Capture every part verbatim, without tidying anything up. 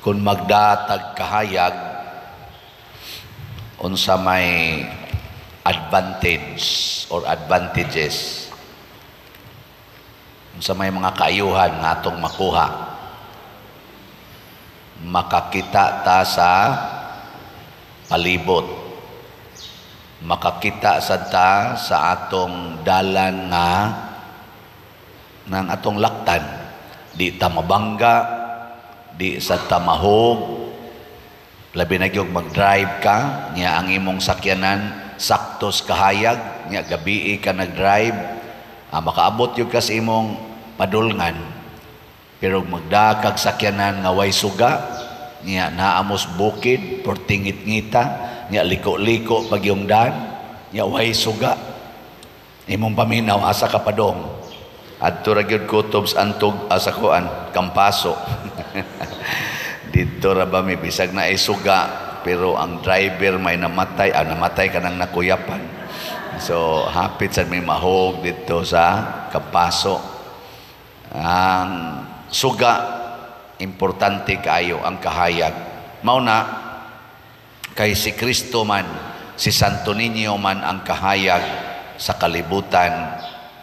kung magdatag kahayag unsa may advantage or advantages, unsa may mga kaayuhan nga atong makuha, makakita ta sa palibot, makakita sa ta sa atong dalan nga ng atong laktan, di ta mabangga, di sa ta mahog, labi na gyud mag-drive ka nya ang imong sakyanan saktos kahayag nya gabi ka nag-drive, ah, makaabot yung kas imong padulngan, pero magdakag sakyanan nga way suga nya naamos bukid portingit-ngita nya liko-liko pag yung daan nya way suga, imong paminaw asa ka padong adto ra gyud kutob sa antog asa kuan Kampaso. Dito ra ba may bisag na isuga pero ang driver may namatay, ah, namatay ka nang nakuyapan. So, hapit sa may mahog dito sa Kampaso. Ang suga, importante kayo ang kahayag. Mauna, kay si Kristo man, si Santo Niño man ang kahayag sa kalibutan,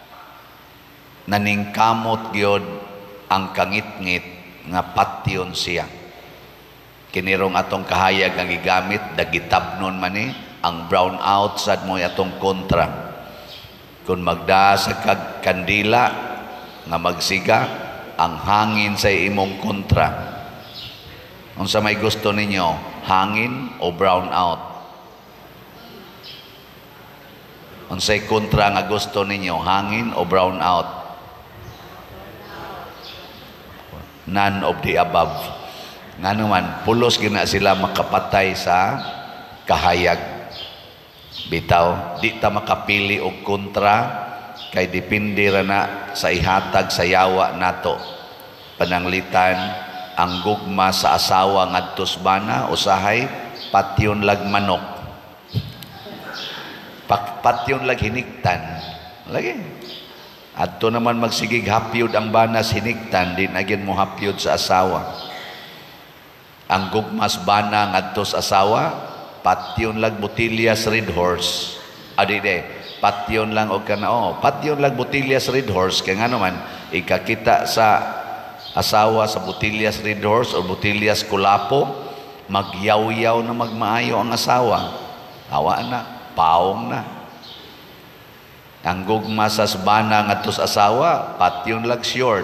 naningkamot gyud ang kangit-ngit nga patyon siya. Kinirong atong kahayag ang gigamit, dagitabnon man ni, ang brown out sad mo atong kontra. Kung magda sa kag kandila nga magsiga, ang hangin sa imong kontra. Unsa may gusto ninyo, hangin o brown out? Unsay kontra nga gusto ninyo, hangin o brown out? None of the above. Nga naman, pulos gina sila makapatay sa kahayag. Bitaw, di ta makapili og kontra, kay dipindi ra na sa ihatag sa yawa nato. Pananglitan, ang gugma sa asawa ngadtos bana, usahay, patyon lag manok. Patyon lag hiniktan. Lagi. Adto naman magsigig hapyod ang banas hiniktan, di na gyud mo hapyod sa asawa. Ang gugmas bana ngadto sa asawa, patyon lag botilyas red horse. Adi de, patyon lang og kana oh, patyon lag botilyas red horse kay ngano man ikakita sa asawa sa botilyas red horse o botilyas kulapo, magyaw-yaw na magmaayo ang asawa. Awa na, paong na. Ang gugma sa bana ngadto sa asawa, patyon lag short.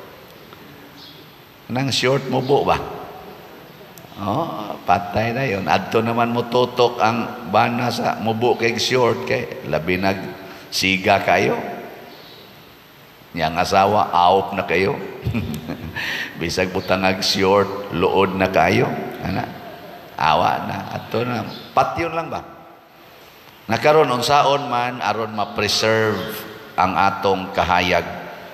Nang short mo bo ba? Oh, patay na yun. Adto naman mo tutok ang bana sa mubo kay short kay labi nag siga kayo. Yang asawa aop na kayo. Bisag butangag short, luod na kayo. Ana. Awa na. Adto na. Patyon lang ba? Nakaron unsaon man aron ma-preserve ang atong kahayag.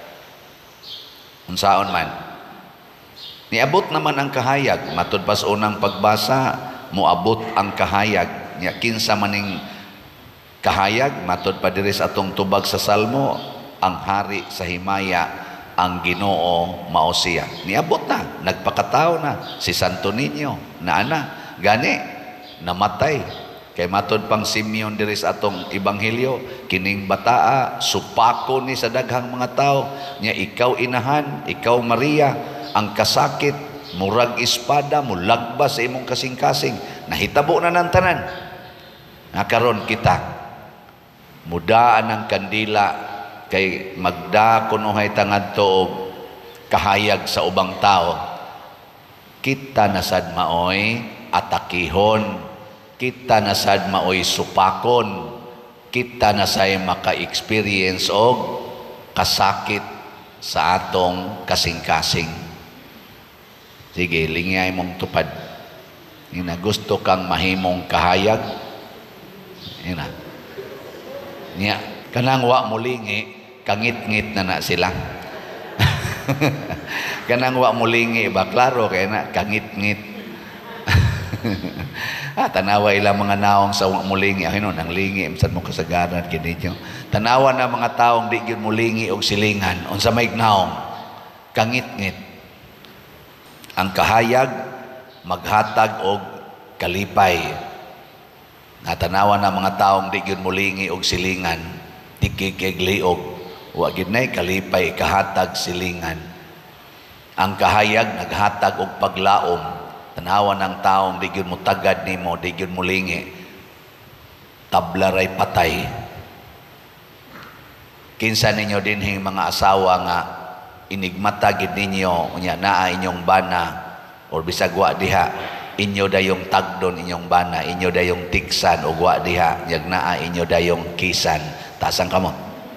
Unsaon man? Niabot naman ang kahayag, matud pa sa unang pagbasa, muabot ang kahayag. Nya kinsa maning kahayag, matud pa diri sa atong tubag sa Salmo, ang hari sa himaya, ang Ginoo mao siya. Niabot na, nagpakatao na si Santo Niño, na ana, gani namatay. Kay matud pang Simeon diri sa atong ebanghelyo, kining bataa supako ni sa daghang mga tao, nya ikaw inahan, ikaw Maria, ang kasakit, murag espada, mulagbas sa imong kasing-kasing, nahitabo na ng tanan. Nakaroon kita, mudaan ang kandila, kay magda kunuhay tangad to kahayag sa ubang tao. Kita nasad maoy atakihon, kita nasad maoy supakon, kita nasay maka-experience og kasakit sa atong kasing-kasing. Sige, lingay mong tupad. Ina, gusto kang mahimong kahayag. Ina. Nya, kanang wa mulingi, kangit-ngit na na sila. Kanang wa mulingi, ba klaro kay na kangit-ngit. Ah, tanawa ilang mga naong sa wa mulingi, ay no, nang lingi, misal mo kasagaran kinito. Tanawa na mga taong di gyud mulingi og silingan, unsa may naong, kangit-ngit. Ang kahayag maghatag og kalipay. Natanawan na mga taong di gyud mulingi og silingan, tikikig-liog, wa gyud nay kalipay kahatag silingan. Ang kahayag naghatag og paglaom, tanawan ng taong di gyud mutagad nimo, di gyud mulingi, tablaray patay. Kinsa ninyo dinhing mga asawa nga inigmata gid ninyo unya naa inyong bana or bisag wa diha inyo dayong tagdon inyong bana, inyo dayong tiksan o wa diha yag naa inyo dayong kisan. Tasang kamo.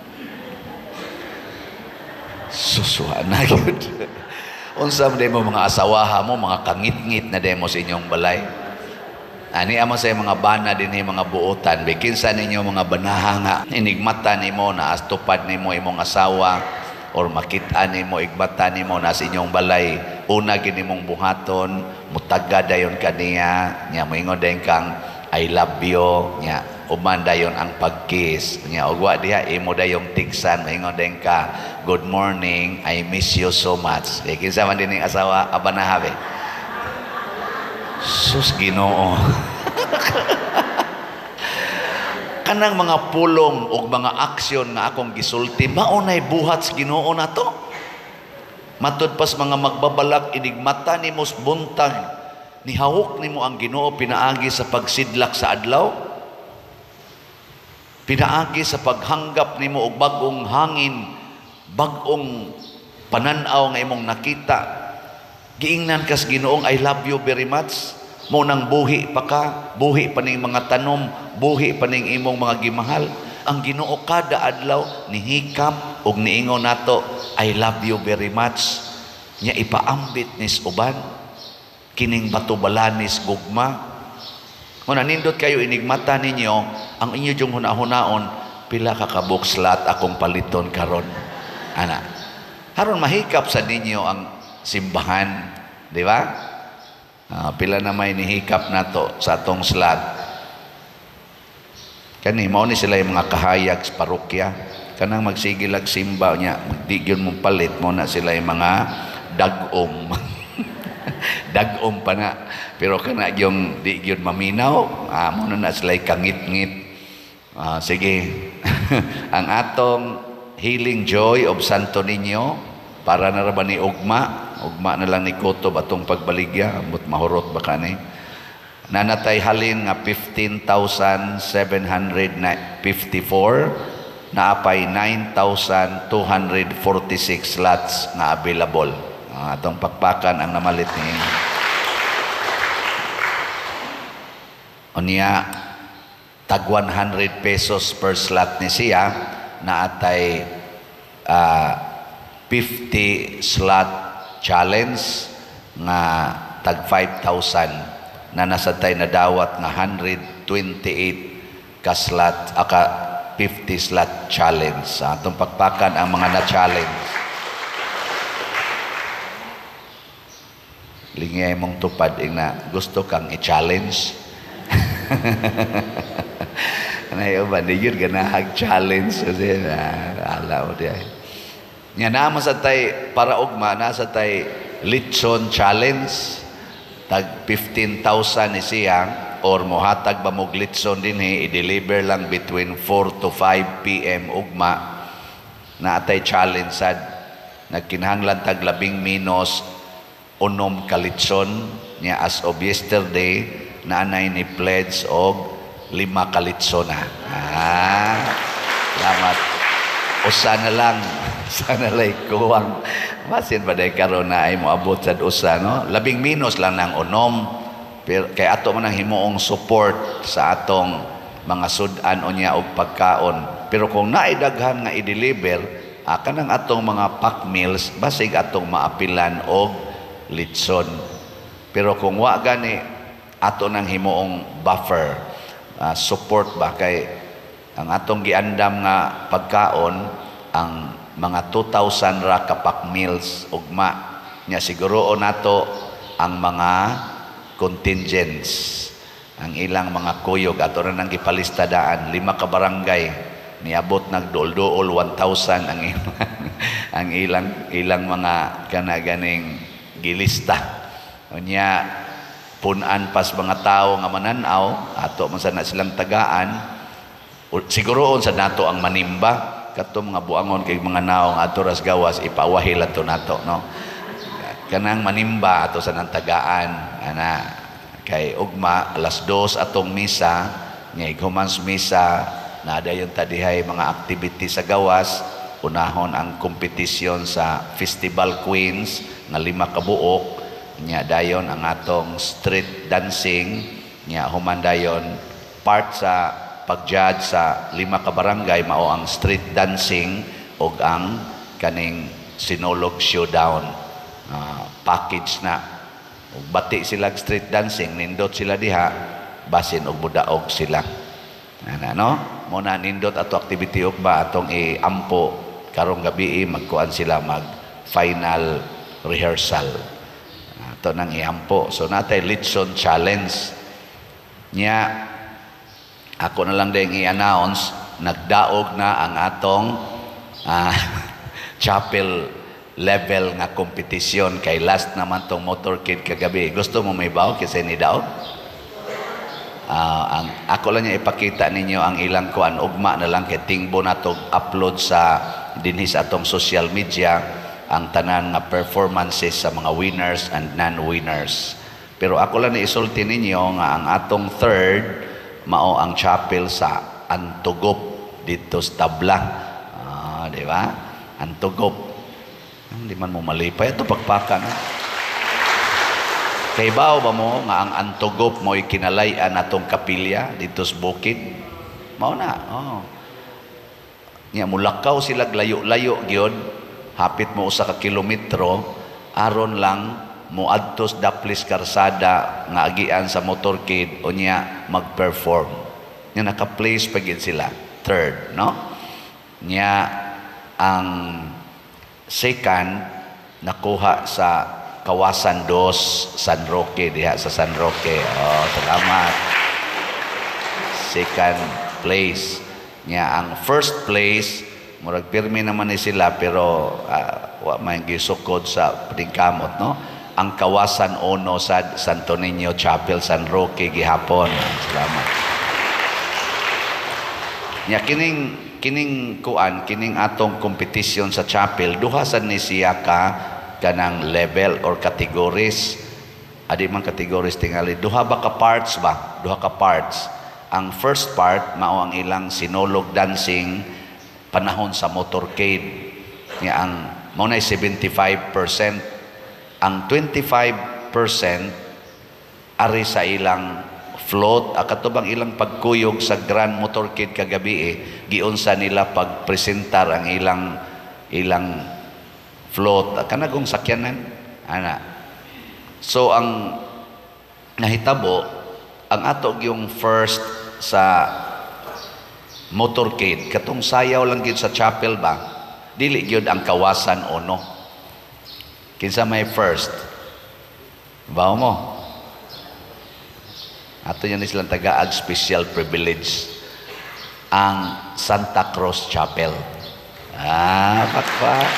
Suswa na gyud. Unsa man mo mga asawaha mo, mga kangit-ngit na demo sa inyong balay. Ani amo sa mga bana dinhi mga buotan, bikinsa ninyo mga banaha nga inigmata nimo na astupad nimo imong asawa or makita nimo igbata nimo na sa inyong balay, una gid nimong buhaton, mutagad dayon kaniya, nya moingon dayon kang I love you, nya uman dayon ang pagkiss, nya ugwa diha imo dayong tigsan, moingon dayon ka good morning, I miss you so much. E kinsa man dining asawa abanahabe. Sus Ginoo. Kanang mga pulong o mga aksyon nga akong gisulti, maunay buhat sa Ginoo na to. Matud pas mga magbabalak, inigmata ni mos buntag, nihawok ni mo ang Ginoo pinaagi sa pagsidlak sa adlaw, pinaagi sa paghanggap ni mo og bagong hangin, bagong pananaw nga imong nakita. Giingnan kas Ginoong I love you very much. Mo nang buhi pa ka, buhi pa ning mga tanom, buhi pa ning imong mga gimahal. Ang Ginoo kada adlaw nihikap og niingon nato I love you very much. Nya ipaambit nis uban kining batubalanis gugma. Kung nindot kayo inigmata ninyo ang inyo jung hunahunaon, pila ka kabukslat akong paliton karon. Ana. Haron mahikap sa ninyo ang simbahan, di ba? Uh, pila na may nihikap nato sa atong slot. Kani mao ni sila yung mga kahayag sa parokya. Kanang magsigil ag simba niya, di gyud mo palit mo na sila yung mga dagom. Dagom pa na. Pero kana yung di gyud maminaw, ah, mo na sila kangit-ngit. Uh, sige. Ang atong Healing Joy of Santo Niño para na raban ni ugma. Ugma na lang ni Kotob atong pagbaligya, ambot mahurot ba kani. Nanatay halin nga fifteen thousand seven hundred fifty-four, naapay nine thousand two hundred forty-six slots na available. Uh, atong pakpakan ang namalit ni unya tag one hundred pesos per slot ni siya, naatay uh, fifty slot challenge nga tag five thousand na nasatay na dawat nga one hundred twenty-eight ka slot aka fifty slot challenge. Sa atong pakpakan ang mga na-challenge. Lingay mong tupad ina gusto kang i-challenge. Anayo ba di yun ganahag challenge kasi na alaw di ay. Nya naman sa tay para ugma nasa tay Litson challenge tag fifteen thousand ni siya or mohatag ba mo Litson din he i-deliver lang between four to five p m ugma na atay challenge sad nagkinahanglan tag labing minos unom ka Litson nya as of yesterday nanay ni pledge og lima ka Litson na. Ah, salamat. Usa na lang sana lay kuwang masin pa day karon na ay moabot sad usa no labing minos lang nang unom pero kay ato man ang himuong support sa atong mga sudan unya og pagkaon pero kung naay daghan nga i-deliver ah, kanang atong mga pack meals basig atong maapilan og Litson pero kung wa gani ato nang himuong buffer uh, support ba kay ang atong giandam nga pagkaon ang mga two thousand ra ka pack meals ugma nya siguro nato ang mga contingents ang ilang mga kuyog ato na nang gipalistadaan lima ka barangay niabot nagduol-duol one thousand ang ilang, ang ilang ilang mga kana ganing gilista unya punan pas mga tao nga mananaw, ato man sana silang tagaan. Siguroon sa nato ang manimba, kato mga buangon kay mga naong ato ras gawas ipawahil ato nato, no? Kanang manimba ato sa nang tagaan, ana kay ugma alas dos atong misa, nga igumans misa, na dayon tadihay mga activity sa gawas. Unahon ang kompetisyon sa Festival Queens nga lima ka buok, nya dayon ang atong street dancing, nya human dayon part sa pag-judge sa lima ka barangay mao ang street dancing ug ang kaning Sinulog Showdown. Uh, package na ug bati sila street dancing, nindot sila diha basin og budaog sila, ana no mo na nindot ato activity ug ba atong iampo karong gabi magkuan sila mag final rehearsal ato nang iampo. So natay litson challenge nya ako na lang ding i-announce, nagdaog na ang atong uh, chapel level nga kompetisyon kay last naman tong motorcade kagabi. Gusto mo may baw kasi ni daog? Uh, ang ako lang niya ipakita ninyo ang ilang kuan ugma na lang kay tingbo nato upload sa dinhi sa atong social media ang tanan nga performances sa mga winners and non-winners. Pero ako lang isulti ninyo nga ang atong third mao ang chapel sa Antugop dito sa Tabla. Ah, di ba? Antugop. Hindi man mo malipay ito pagpakan. Ha? Kay bao ba mo nga ang Antugop mo ikinalayan atong kapilya dito sa bukid? Mao na. Oh. Nya mulakaw sila layo-layo gyud, hapit mo usa ka kilometro aron lang moadtos daplis karsada nga agian sa motorcade o niya mag-perform. Nya naka-place pa gid sila third, no? Nya ang second nakuha sa Kawasan dos San Roque diha sa San Roque. Oh, salamat. Second place. Nya ang first place murag pirmi naman ni sila pero uh, wa may gisukod sa pagkamot, no? Ang Kawasan uno sa Santo Niño Chapel San Roque gihapon. Salamat. Nya kining kining kuan kining atong competition sa chapel duha sad ni siya ka kanang level or categories. Adi man categories tingali duha ba ka parts ba? Duha ka parts. Ang first part mao ang ilang sinulog dancing panahon sa motorcade. Nya ang mao nay seventy-five percent. Ang twenty-five percent ari sa ilang float, akatubang ilang pagkuyog sa Grand Motorcade kagabi eh, giunsa nila pagpresentar ang ilang ilang float kanagong sakyanan ana. So ang nahitabo ang ato yung first sa motorcade katong sayaw lang gyud sa chapel ba dili gyud ang Kawasan uno. Kinsa may first bawo mo ato yan silang tagaag special privilege ang Santa Cruz Chapel. Ah, pakpak.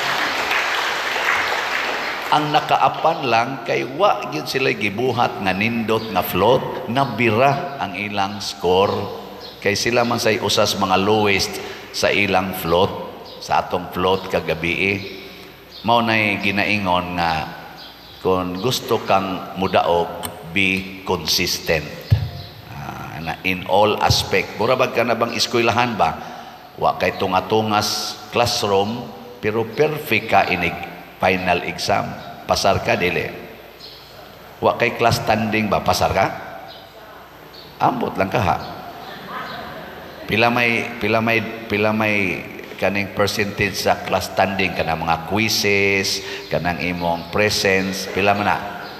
Ang nakaapan lang kay wa gyud sila gibuhat nga nindot nga float, nabira ang ilang score kay sila man say usas mga lowest sa ilang float sa atong float kagabi eh. Mao nay ginaingon nga kung gusto kang mudaog be consistent uh, na in all aspect. Murabag ka na bang eskwelahan ba? Wa kay tunga-tungas classroom pero perfect ka inig final exam. Pasar ka dili. Wa kay class standing ba? Pasar ka? Ambot lang ka ha. Pila may pila may pila may kaning percentage sa class standing kanang mga quizzes, kanang imong presence, pila man na?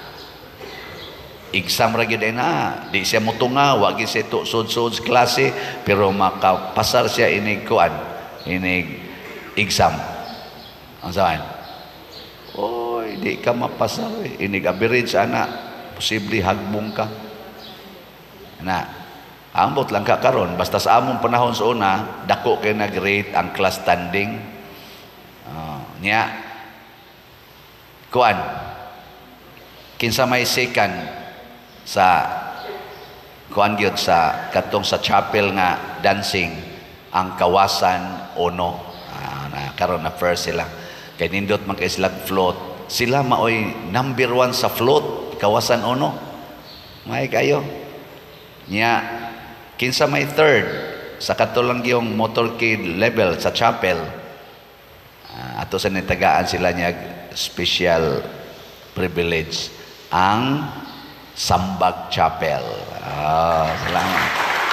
Exam ra gyud na. Di siya motunga, wa gyud siya sud-sud sa klase, pero makapasar siya inig kuan, inig exam. Ang saan? Oy, di ka mapasar eh. Inig average ana, posible hagbong ka. Na ambot lang ka karon basta sa among panahon sa una dako kay nag-rate ang class standing uh, nya kuan kinsa may second sa kuan gyud sa katong sa chapel nga dancing ang kawasan uno. Ah, na karon na first sila. Kay nindot man kay sila float. Sila maoy number one sa float, kawasan uno. May kayo. Nya kinsa may third sa katulang yung motorcade level sa chapel. Uh, ato sa nitagaan sila niya special privilege ang Sambag Chapel. Ah, salamat.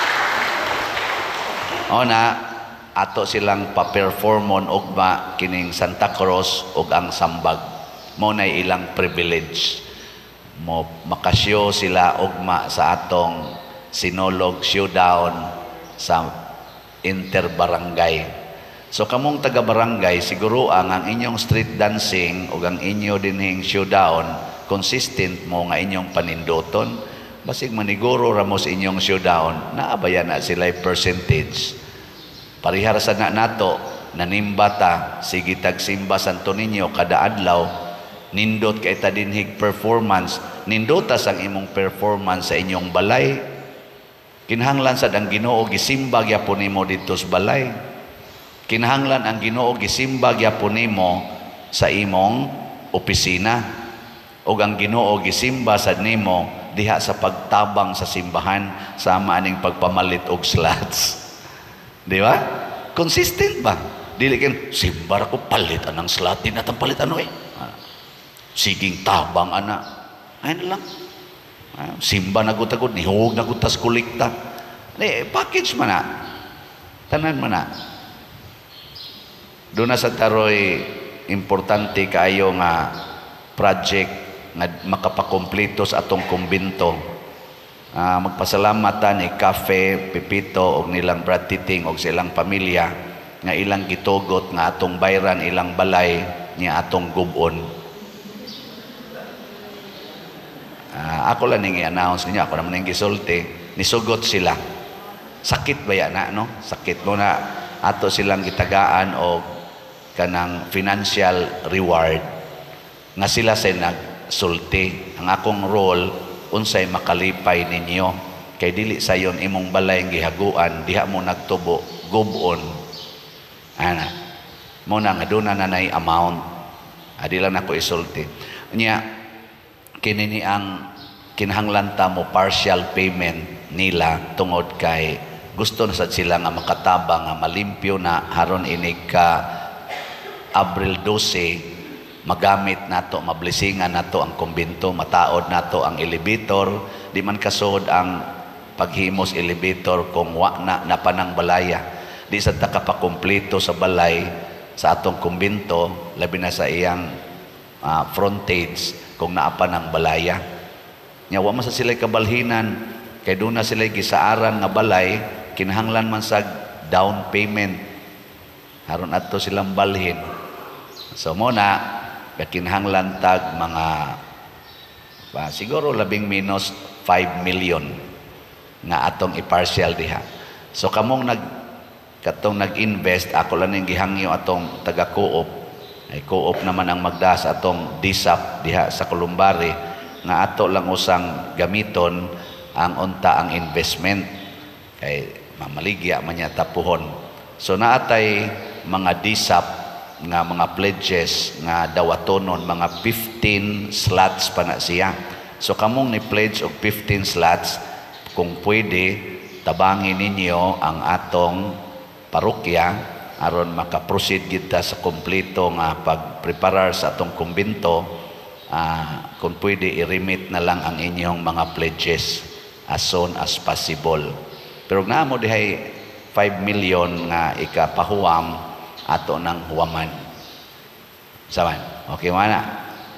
O na, ato silang pa-performon ugma kining Santa Cruz ug ang Sambag. Mo na ilang privilege. Mo makasyo sila ugma sa atong Sinulog showdown sa interbarangay. So kamong taga-barangay, siguro ang ang inyong street dancing o ang inyo dinhing showdown, consistent mo nga inyong panindoton. Basig maniguro ramos inyong showdown, naabayan na sila percentage. Parihara sa na nato, nanimbata, sige tagsimba Santo Niño kada adlaw, nindot kay ta dinhig performance, nindotas ang imong performance sa inyong balay. Kinahanglan sad ang Ginoo gisimba gyapon nimo didto sa balay. Kinahanglan ang Ginoo gisimba gyapon nimo sa imong opisina. Ug ang Ginoo gisimba sad nimo diha sa pagtabang sa simbahan sama aning pagpamalit og slots. Di ba? Consistent ba? Dili ken simbar ko palit anang slot din atang palit ano eh. Siging tabang ana. Ayun lang. Simba na gutagod, nihog na gutas kulikta. Eh, package man na. Tanan man na. Doon na sa taroy, importante kaayo nga project nga makapakompleto sa atong kumbinto. Uh, magpasalamatan ni Cafe, Pepito, og nilang Brad Titing, og silang pamilya, nga ilang gitugot, nga atong bayran, ilang balay, niya atong gubon. Uh, ako lang nang i-announce niya, ako naman nang gisulti, nisugot sila. Sakit ba yan na, no? Sakit mo na ato silang gitagaan o kanang financial reward nga sila sa nagsulti. Ang akong role, unsay makalipay ninyo. Kay dili sayon imong balay ang gihaguan, diha mo nagtubo, gubon. Ana, mo na nga doon na nanay amount. Adi lang ako isulti. Nya, kinini ang kinahanglan ta mo partial payment nila tungod kay gusto na sad sila nga makatabang nga malimpyo na haron inig ka Abril twelve magamit nato mablisingan nato ang kumbinto, mataod nato ang elevator, di man kasod ang paghimos elevator kung wa na napanang balaya, di sad ta kapakumpleto sa balay sa atong kumbinto labi na sa iyang uh, frontage kung naapan ang balaya. Nya wa man sa sila kabalhinan kay doon na sila gisaaran nga balay, kinahanglan man sa down payment haron adto silang balhin. So mo na kinahanglan tag mga pa, siguro labing minus five million nga atong i-partial diha. So kamong nag katong nag-invest, ako lang ning gihangyo atong taga-co-op. Ay co-op naman ang magdas atong D S A P diha sa Columbari nga ato lang usang gamiton ang unta ang investment kay mamaligya man niya tapuhon. So naatay mga D S A P nga mga pledges nga dawatonon mga fifteen slots pa na siya. So kamong ni pledge og fifteen slots, kung pwede tabangin ninyo ang atong parokya aron makaproceed kita sa kompleto nga pagpreparar sa atong kumbinto. Uh, kung pwede i-remit na lang ang inyong mga pledges as soon as possible. Pero nga mo dihay five million nga ikapahuwam ato ng huwaman. Saman? Okay man na?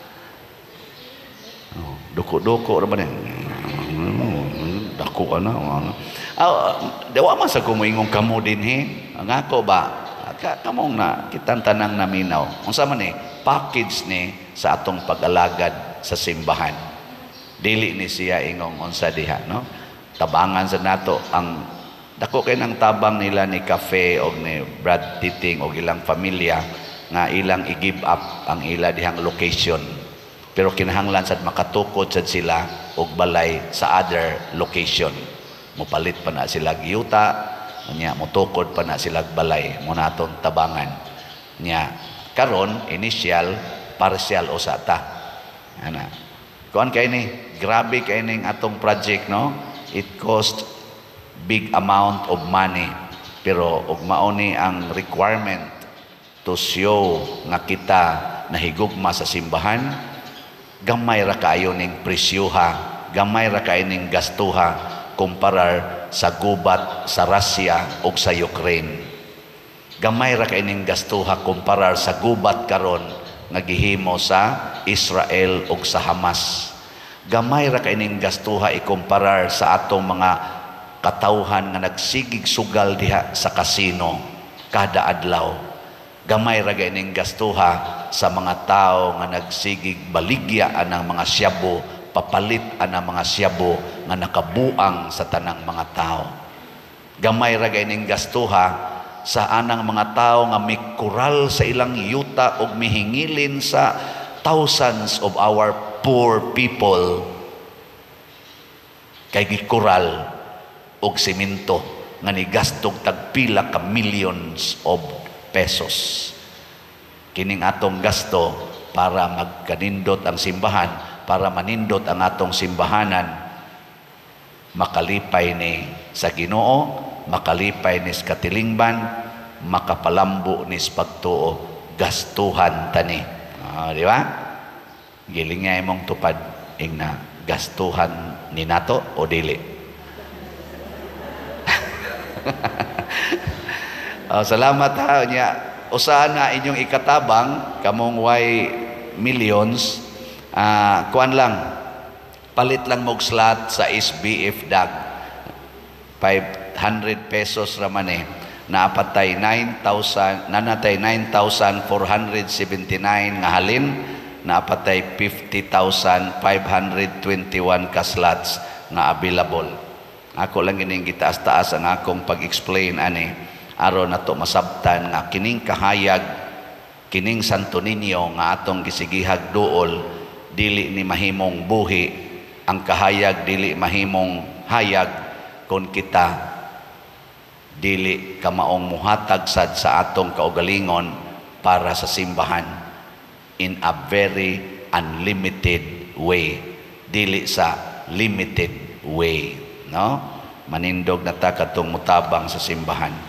Oh, duko-duko ra ba din? Dako ka na. Uh, dawa man sa kumuingong kamo din he. Ang ako ba? Kamong na kitang tanang naminaw. Unsa man ni package ni sa atong pag-alagad sa simbahan. Dili ni siya ingong unsa diha, no? Tabangan sa nato ang dako kay nang tabang nila ni Cafe o ni Brad Titing o ilang pamilya nga ilang i-give up ang ila dihang location. pero kinahanglan sad makatukod sad sila og balay sa other location. Mupalit pa na sila giyuta, nya mutukod pa na sila balay mo naton tabangan. Nya karon initial partial usata. Ana. Kuan kay ni, grabe kay ning atong project, no? It cost big amount of money, pero ug mao ni ang requirement to show nga kita nahigugma sa simbahan. Gamay ra kaayo ning presyuha, gamay ra kaayo ning gastuha kumparar sa gubat sa Russia ug sa Ukraine. Gamay ra kaayo ning gastuha kumparar sa gubat karon nga gihimo sa Israel ug sa Hamas. Gamay ra kaayo ning gastuha ikumparar sa atong mga katawhan nga nagsigig sugal diha sa kasino kada adlaw. Gamay ra ning gastuha sa mga tao nga nagsigig baligya anang mga syabo, papalit anang mga syabo nga nakabuang sa tanang mga tao. Gamay ra ning gastuha sa anang mga tao nga mikural sa ilang yuta ug mihingilin sa thousands of our poor people kay gikural og simento nga nigastog tagpila ka millions of pesos. Kining atong gasto para magkanindot ang simbahan, para manindot ang atong simbahanan, makalipay ni sa Ginoo, makalipay ni sa katilingban, makapalambo ni sa pagtuo, gastuhan tani. Ah, di ba? Giling nga imong tupad ing na gastuhan ni nato o dili. Oh, salamat ha niya. Usahan na inyong ikatabang kamong way millions. Uh, kuan lang. Palit lang mog slot sa S B F D A G. five hundred pesos raman eh. Naapatay nine thousand, nanatay nine thousand four hundred seventy-nine nga halin. Naapatay fifty thousand five hundred twenty-one ka slots nga available. Ako lang ining gitaas-taas ang akong pag-explain ani. Aron nato masabtan nga kining kahayag, kining Santo Niño nga atong gisigihag duol, dili ni mahimong buhi. Ang kahayag dili mahimong hayag kung kita dili ka maong muhatag sad sa atong kaugalingon para sa simbahan in a very unlimited way, dili sa limited way, no? Manindog na ta katong mutabang sa simbahan.